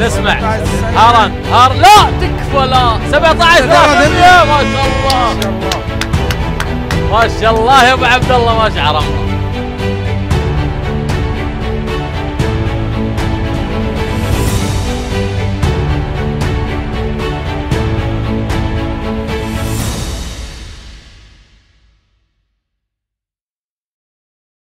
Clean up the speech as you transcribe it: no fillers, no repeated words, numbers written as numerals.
نسمع. هاران لا تكفى لا 17 ما شاء الله ما شاء الله يا ابو عبد الله ما شاء الله.